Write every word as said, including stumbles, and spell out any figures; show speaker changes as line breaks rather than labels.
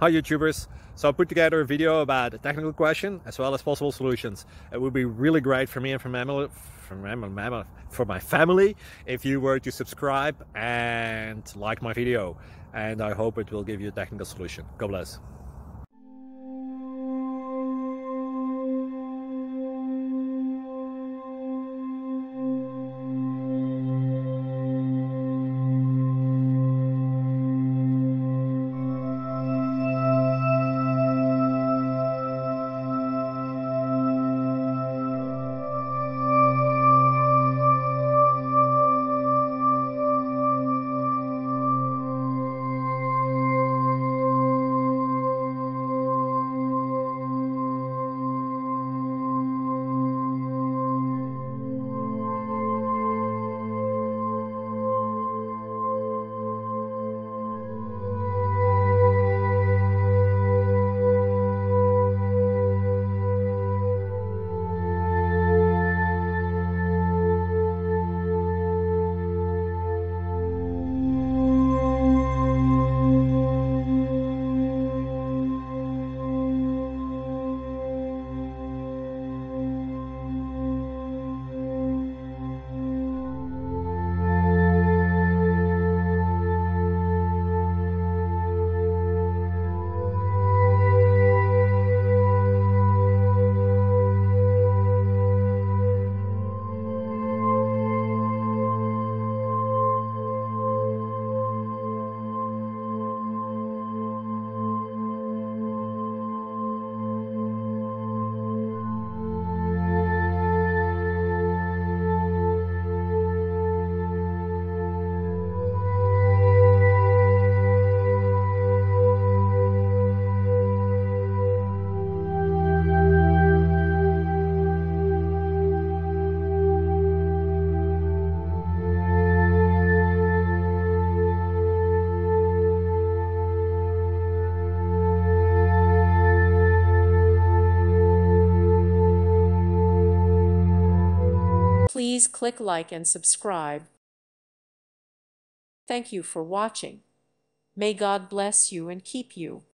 Hi YouTubers! So I put together a video about a technical question as well as possible solutions. It would be really great for me and for, mammal, for, mammal, for my family if you were to subscribe and like my video. And I hope it will give you a technical solution. God bless.
Please click like and subscribe. Thank you for watching. May God bless you and keep you.